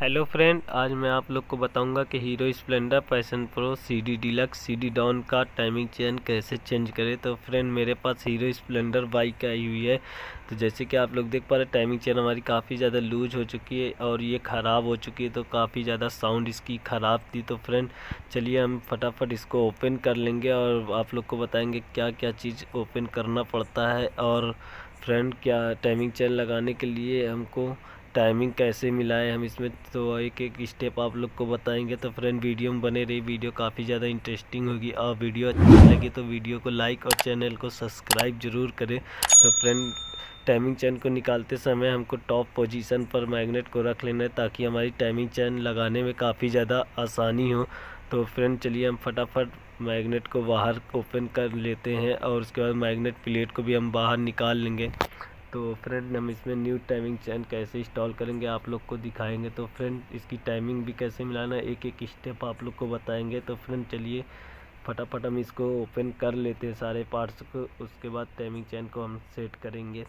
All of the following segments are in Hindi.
हेलो फ्रेंड, आज मैं आप लोग को बताऊंगा कि Hero Splendor Passion Pro CD Deluxe CD Dawn का टाइमिंग चेन कैसे चेंज करें। तो फ्रेंड मेरे पास हीरो स्प्लेंडर बाइक आई हुई है। तो जैसे कि आप लोग देख पा रहे हैं, टाइमिंग चेन हमारी काफ़ी ज़्यादा लूज हो चुकी है और ये ख़राब हो चुकी है। तो काफ़ी ज़्यादा साउंड इसकी ख़राब थी। तो फ्रेंड चलिए हम फटाफट इसको ओपन कर लेंगे और आप लोग को बताएंगे क्या क्या चीज़ ओपन करना पड़ता है। और फ्रेंड क्या टाइमिंग चेन लगाने के लिए हमको टाइमिंग कैसे मिलाए हम इसमें, तो एक एक स्टेप आप लोग को बताएंगे। तो फ्रेंड वीडियो में बने रही, वीडियो काफ़ी ज़्यादा इंटरेस्टिंग होगी। और वीडियो अच्छी लगी तो वीडियो को लाइक और चैनल को सब्सक्राइब जरूर करें। तो फ्रेंड टाइमिंग चेन को निकालते समय हमको टॉप पोजीशन पर मैग्नेट को रख लेना है ताकि हमारी टाइमिंग चेन लगाने में काफ़ी ज़्यादा आसानी हो। तो फ्रेंड चलिए हम फटाफट मैग्नेट को बाहर ओपन कर लेते हैं और उसके बाद मैग्नेट प्लेट को भी हम बाहर निकाल लेंगे। तो फ्रेंड हम इसमें न्यू टाइमिंग चेन कैसे इंस्टॉल करेंगे आप लोग को दिखाएंगे। तो फ्रेंड इसकी टाइमिंग भी कैसे मिलाना है, एक एक स्टेप आप लोग को बताएंगे। तो फ्रेंड चलिए फटाफट हम इसको ओपन कर लेते हैं सारे पार्ट्स को, उसके बाद टाइमिंग चेन को हम सेट करेंगे।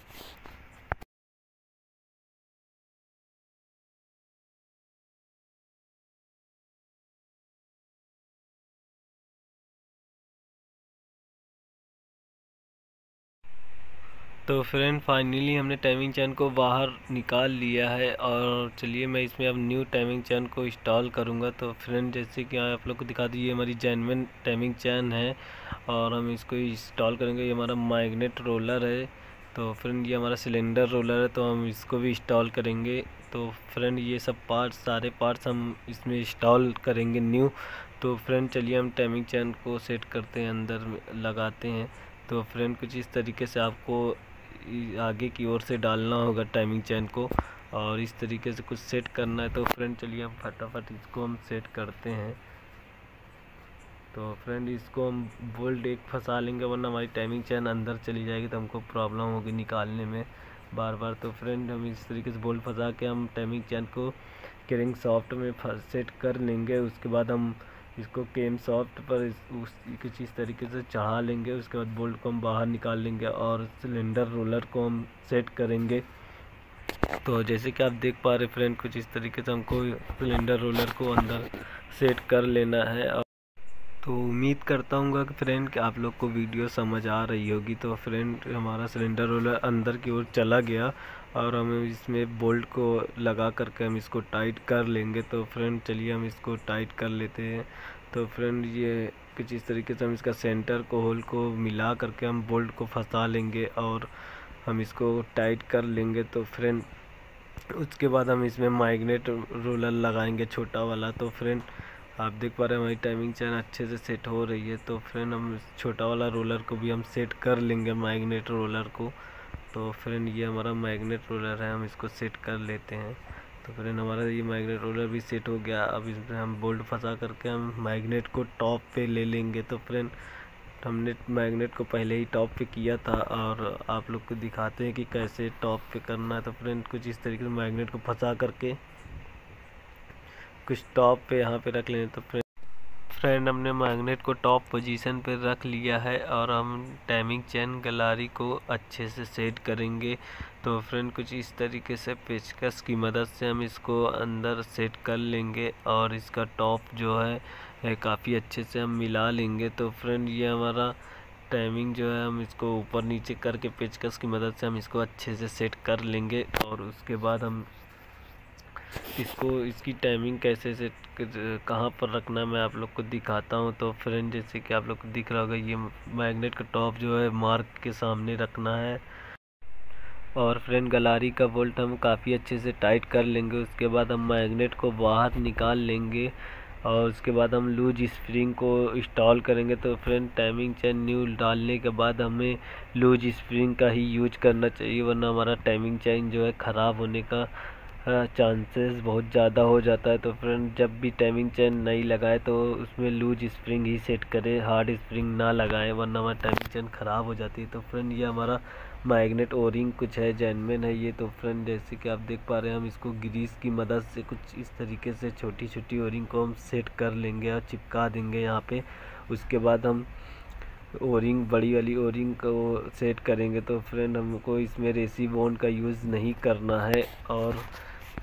तो फ्रेंड फाइनली हमने टाइमिंग चेन को बाहर निकाल लिया है और चलिए मैं इसमें अब न्यू टाइमिंग चेन को इंस्टॉल करूंगा। तो फ्रेंड जैसे कि आप लोग को दिखा दीजिए, हमारी जेन्युइन टाइमिंग चेन है और हम इसको इंस्टॉल करेंगे। ये हमारा मैग्नेट रोलर है। तो फ्रेंड ये हमारा सिलेंडर रोलर है, तो हम इसको भी इंस्टॉल करेंगे। तो फ्रेंड ये सब पार्ट्स, सारे पार्ट्स हम इसमें इंस्टॉल करेंगे न्यू। तो फ्रेंड चलिए हम टाइमिंग चेन को सेट करते हैं, अंदर लगाते हैं। तो फ्रेंड कुछ इस तरीके से आपको आगे की ओर से डालना होगा टाइमिंग चेन को और इस तरीके से कुछ सेट करना है। तो फ्रेंड चलिए हम फटाफट इसको हम सेट करते हैं। तो फ्रेंड इसको हम बोल्ट एक फंसा लेंगे, वरना हमारी टाइमिंग चेन अंदर चली जाएगी तो हमको प्रॉब्लम होगी निकालने में बार बार। तो फ्रेंड हम इस तरीके से बोल्ट फंसा के हम टाइमिंग चेन को क्रिंक सॉफ्ट में सेट कर लेंगे। उसके बाद हम इसको केम सॉफ्ट पर कुछ इस तरीके से चढ़ा लेंगे। उसके बाद बोल्ट को हम बाहर निकाल लेंगे और सिलेंडर रोलर को हम सेट करेंगे। तो जैसे कि आप देख पा रहे फ्रेंड, कुछ इस तरीके से हमको सिलेंडर रोलर को अंदर सेट कर लेना है। तो उम्मीद करता हूँ कि फ्रेंड कि आप लोग को वीडियो समझ आ रही होगी। तो फ्रेंड हमारा सिलेंडर रोलर अंदर की ओर चला गया और हम इसमें बोल्ट को लगा करके हम इसको टाइट कर लेंगे। तो फ्रेंड चलिए हम इसको टाइट कर लेते हैं। तो फ्रेंड ये कुछ इस तरीके से हम इसका सेंटर को होल को मिला करके हम बोल्ट को फंसा लेंगे और हम इसको टाइट कर लेंगे। तो फ्रेंड उसके बाद हम इसमें मैग्नेट रोलर लगाएंगे छोटा वाला। तो फ्रेंड आप देख पा रहे हैं हमारी टाइमिंग चेन अच्छे से सेट हो रही है। तो फ्रेंड हम छोटा वाला रोलर को भी हम सेट कर लेंगे, मैग्नेट रोलर को। तो फ्रेंड ये हमारा मैग्नेट रोलर है, हम इसको सेट कर लेते हैं। तो फ्रेंड हमारा ये मैग्नेट रोलर भी सेट हो गया। अब इसमें हम बोल्ट फंसा करके हम मैग्नेट को टॉप पे ले लेंगे। तो फ्रेंड हमने मैग्नेट को पहले ही टॉप पे किया था और आप लोग को दिखाते हैं कि कैसे टॉप पे करना है। तो फ्रेंड कुछ इस तरीके से मैग्नेट को फंसा करके कुछ टॉप पे यहाँ पे रख लें। तो फ्रेंड हमने मैग्नेट को टॉप पोजीशन पे रख लिया है और हम टाइमिंग चेन गलारी को अच्छे से सेट करेंगे। तो फ्रेंड कुछ इस तरीके से पेचकस की मदद से हम इसको अंदर सेट कर लेंगे और इसका टॉप जो है काफ़ी अच्छे से हम मिला लेंगे। तो फ्रेंड ये हमारा टाइमिंग जो है हम इसको ऊपर नीचे करके पेचकस की मदद से हम इसको अच्छे से सेट कर लेंगे और उसके बाद हम इसको इसकी टाइमिंग कैसे सेट कहाँ पर रखना है मैं आप लोग को दिखाता हूँ। तो फ्रेंड जैसे कि आप लोग को दिख रहा होगा, ये मैग्नेट का टॉप जो है मार्क के सामने रखना है और फ्रेंड गलारी का बोल्ट हम काफ़ी अच्छे से टाइट कर लेंगे। उसके बाद हम मैग्नेट को बाहर निकाल लेंगे और उसके बाद हम लूज स्प्रिंग को इंस्टॉल करेंगे। तो फ्रेंड टाइमिंग चेन न्यू डालने के बाद हमें लूज स्प्रिंग का ही यूज करना चाहिए, वरना हमारा टाइमिंग चेन जो है ख़राब होने का चांसेस बहुत ज़्यादा हो जाता है। तो फ्रेंड जब भी टाइमिंग चेन नई लगाए तो उसमें लूज स्प्रिंग ही सेट करें, हार्ड स्प्रिंग ना लगाएं, वरना हमारी टाइमिंग चेन ख़राब हो जाती है। तो फ्रेंड ये हमारा मैग्नेट ओरिंग कुछ है, जेन्युइन है ये। तो फ्रेंड जैसे कि आप देख पा रहे हैं, हम इसको ग्रीस की मदद से कुछ इस तरीके से छोटी छोटी ओरिंग को हम सेट कर लेंगे और चिपका देंगे यहाँ पे। उसके बाद हम ओरिंग, बड़ी वाली ओरिंग को सेट करेंगे। तो फ्रेंड हमको इसमें रेसी बॉन्ड का यूज़ नहीं करना है और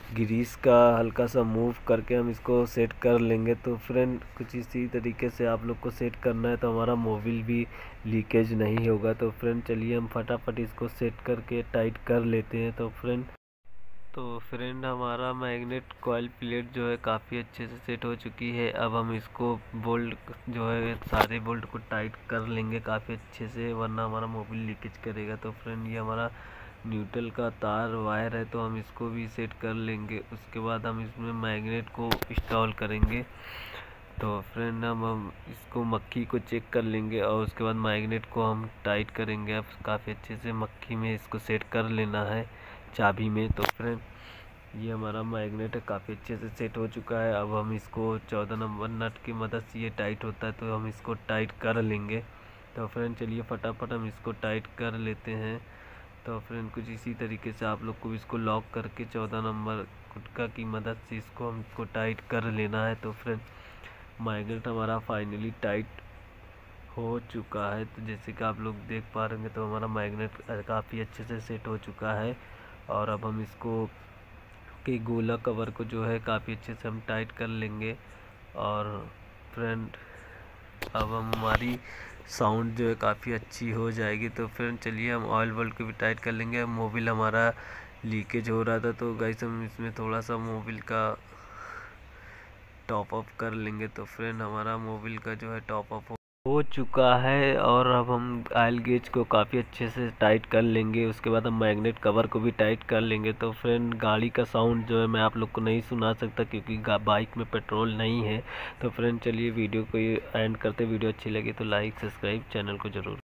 ग्रीस का हल्का सा मूव करके हम इसको सेट कर लेंगे। तो फ्रेंड कुछ इसी तरीके से आप लोग को सेट करना है, तो हमारा मोबिल भी लीकेज नहीं होगा। तो फ्रेंड चलिए हम फटाफट इसको सेट करके टाइट कर लेते हैं। तो फ्रेंड हमारा मैग्नेट कॉइल प्लेट जो है काफ़ी अच्छे से सेट हो चुकी है। अब हम इसको बोल्ट जो है सारे बोल्ट को टाइट कर लेंगे काफ़ी अच्छे से, वरना हमारा मोबिल लीकेज करेगा। तो फ्रेंड ये हमारा न्यूट्रल का तार वायर है, तो हम इसको भी सेट कर लेंगे। उसके बाद हम इसमें मैग्नेट को इंस्टॉल करेंगे। तो फ्रेंड हम इसको मक्खी को चेक कर लेंगे और उसके बाद मैग्नेट को हम टाइट करेंगे। अब काफ़ी अच्छे से मक्खी में इसको सेट कर लेना है, चाबी में। तो फ्रेंड ये हमारा मैग्नेट काफ़ी अच्छे से सेट हो चुका है। अब हम इसको 14 नंबर नट की मदद से ये टाइट होता है, तो हम इसको टाइट कर लेंगे। तो फ्रेंड चलिए फटाफट हम इसको टाइट कर लेते हैं। तो फ्रेंड कुछ इसी तरीके से आप लोग को इसको लॉक करके 14 नंबर गुटका की मदद से इसको टाइट कर लेना है। तो फ्रेंड मैग्नेट हमारा फाइनली टाइट हो चुका है। तो जैसे कि आप लोग देख पा रहे हैं, तो हमारा मैग्नेट काफ़ी अच्छे से सेट हो चुका है। और अब हम इसको के गोला कवर को जो है काफ़ी अच्छे से हम टाइट कर लेंगे। और फ्रेंड अब हमारी साउंड जो है काफ़ी अच्छी हो जाएगी। तो फ्रेंड चलिए हम ऑयल बल्ब को भी टाइट कर लेंगे। अब मोबिल हमारा लीकेज हो रहा था, तो गाइस हम इसमें थोड़ा सा मोबिल का टॉप अप कर लेंगे। तो फ्रेंड हमारा मोबिल का जो है टॉप अप हो चुका है। और अब हम ऑयल गेज को काफ़ी अच्छे से टाइट कर लेंगे। उसके बाद हम मैग्नेट कवर को भी टाइट कर लेंगे। तो फ्रेंड गाड़ी का साउंड जो है मैं आप लोग को नहीं सुना सकता, क्योंकि बाइक में पेट्रोल नहीं है। तो फ्रेंड चलिए वीडियो को एंड करते। वीडियो अच्छी लगी तो लाइक सब्सक्राइब चैनल को ज़रूर।